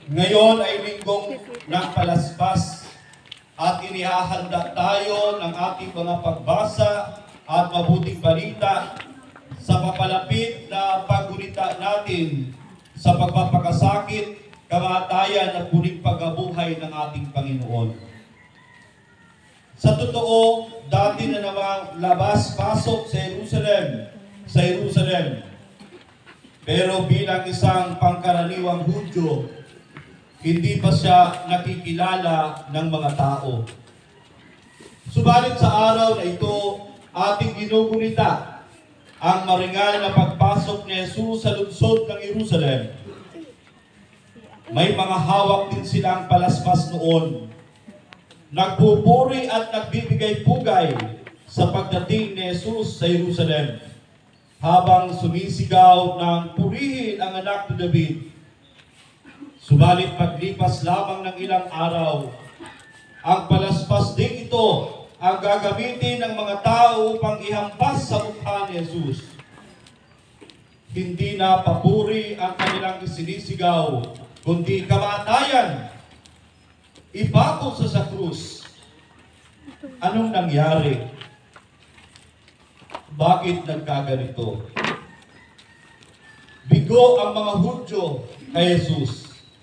Ngayon ay linggong ng palaspas at inihahanda tayo ng ating mga pagbasa at mabuting balita sa papalapit na paggunita natin sa pagpapakasakit, kamatayan at muling pagkabuhay ng ating Panginoon. Sa totoo, dati na namang labas-pasok sa Jerusalem. Pero bilang isang pangkaraniwang Hudyo, hindi pa siya nakikilala ng mga tao. Subalit sa araw na ito, ating ginugunita ang maringal na pagpasok ni Jesus sa lungsod ng Jerusalem. May mga hawak din silang palaspas noon. Nagpupuri at nagbibigay-pugay sa pagdating ni Jesus sa Jerusalem, habang sumisigaw ng purihin ang anak ni David. Subalit paglipas lamang ng ilang araw, ang palaspas din ito ang gagamitin ng mga tao upang ihampas sa mukha ni Jesus. Hindi na papuri ang kanilang isinisigaw, kundi kamatayan. Ipako sa krus. Anong nangyari? Bakit nagkaganito? Bigo ang mga Hudyo kay Jesus.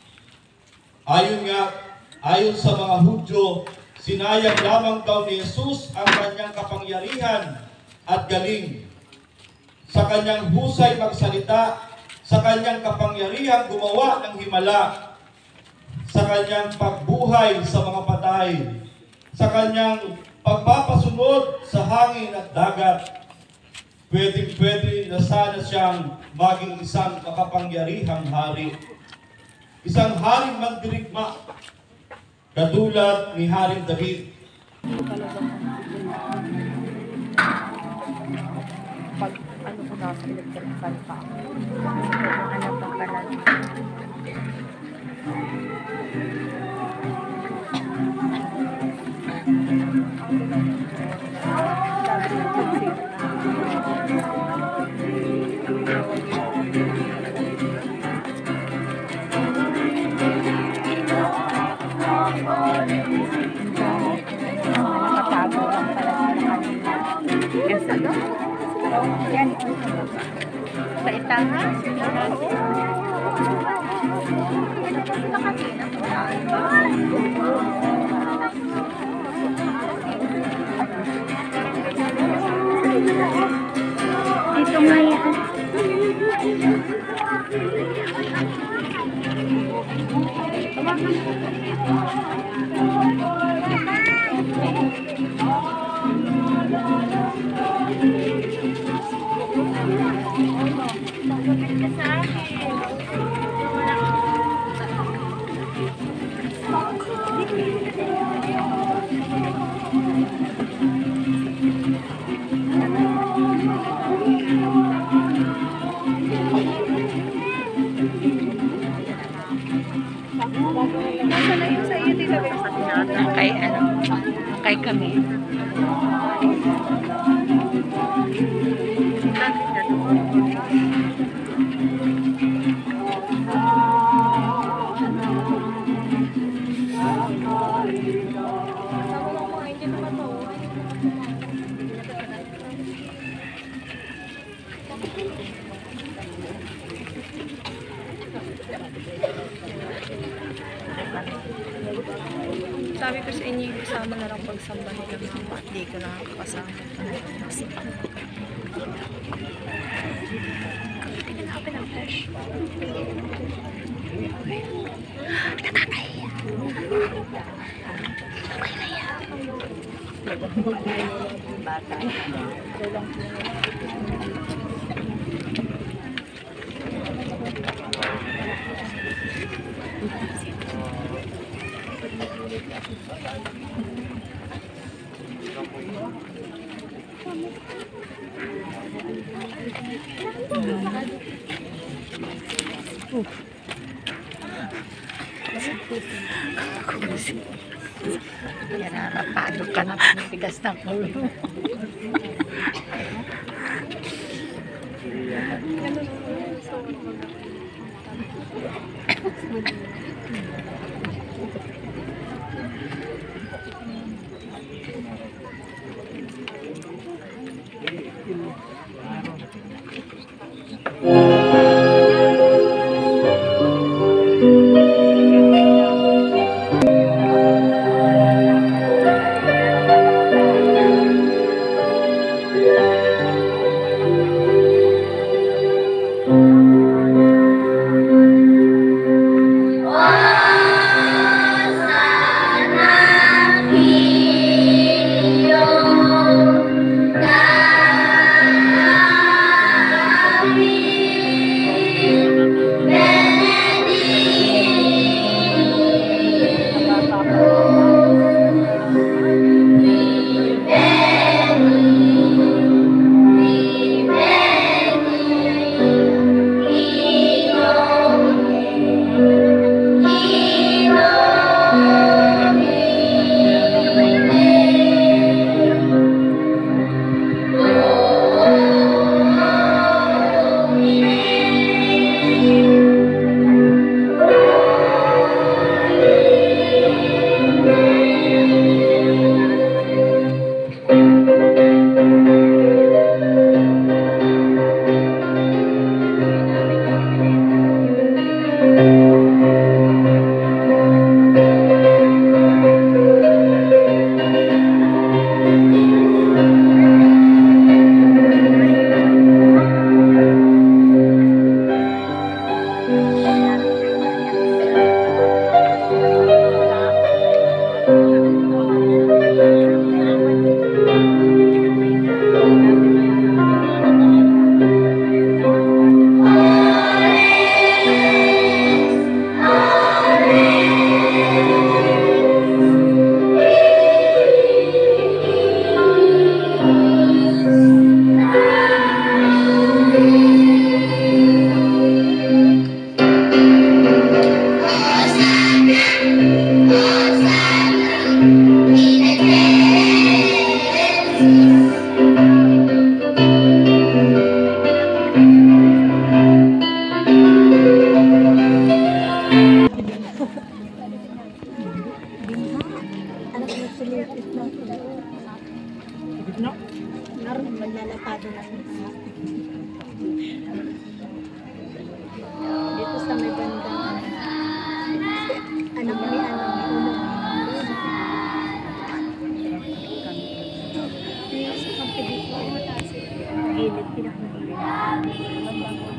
Ayon sa mga Hudyo, sinayang lamang daw ni Jesus ang kanyang kapangyarihan at galing. Sa kanyang husay magsalita, sa kanyang kapangyarihan gumawa ng himala, sa kanyang pagbuhay sa mga patay, sa kanyang pagpapasunod sa hangin at dagat. Pwede na sana siyang maging isang makapangyarihang hari. Isang haring mandirigma, katulad ni Haring David. Pag ano ko na sa electrical pa. Ano pa pala. Yan. Sa itangan. Ito nga yan. Kay kami. Sabi ko sa inyo, kasama na lang pagsamba nila mga hindi ko na kasama. Tingnan ako ng flash. Natatay. Okay na yan. Bata. Yan, napado ka na tigas ng ulo. Delikado na yun. Dito sa may banda. Anak ni gilid, pinakagilid.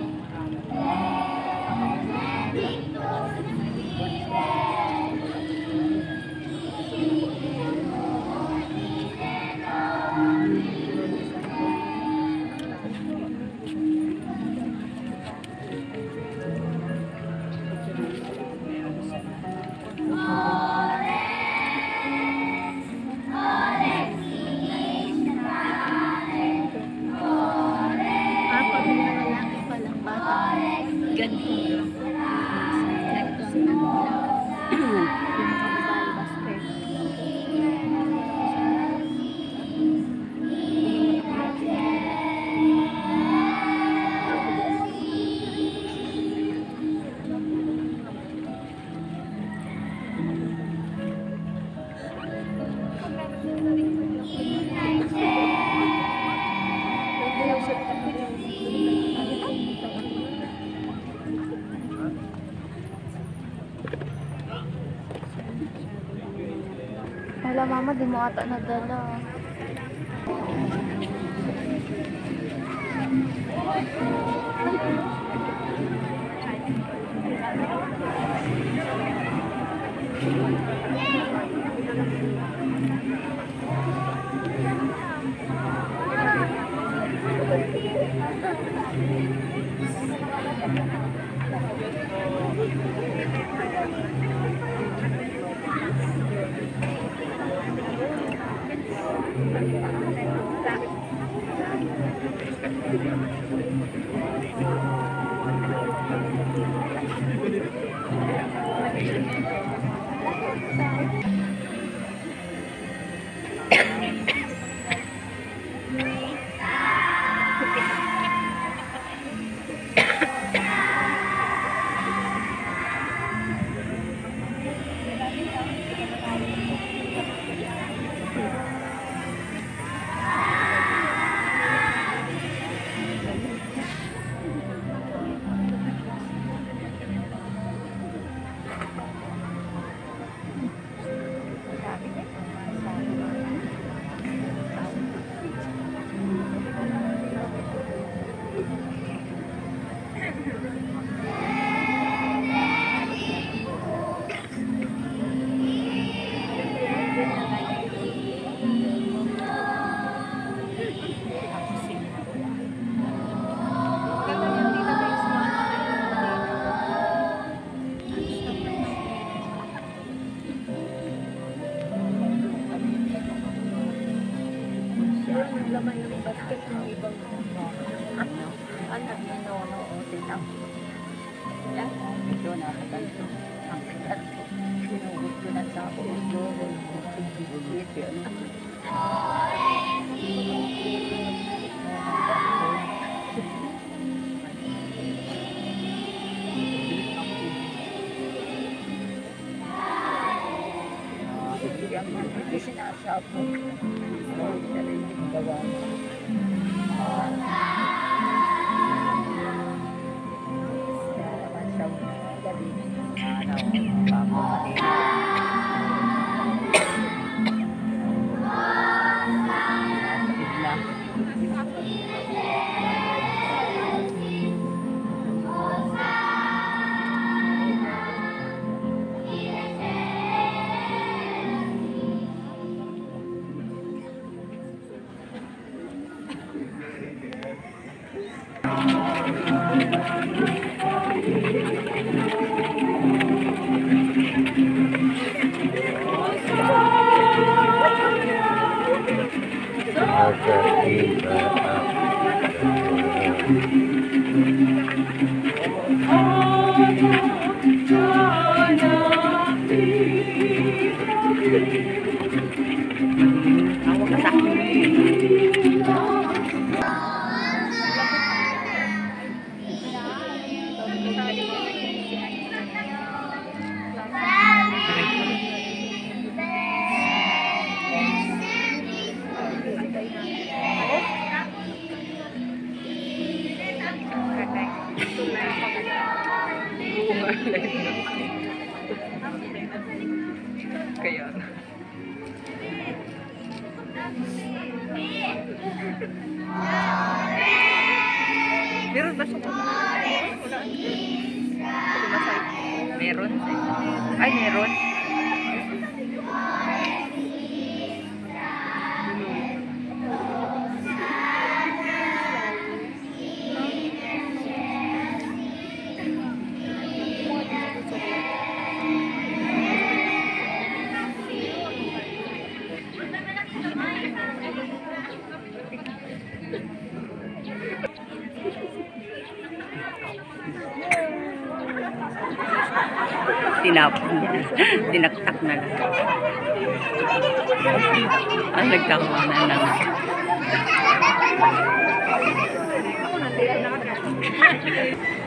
Wala mama, di mo ata nadala. Laman ng basket ng ibang anak na nonoodin ako. Yan, ito nakatanto. Ang kitanto. Sinugot ko na sa ako. Ito, hindi sinasapo. Gawa. Naman sa gabi. Kaya meron ba sa wala? Meron? Ay, meron. Tinapon niya. Dinaktak na lang. Ang nagtawa na lang.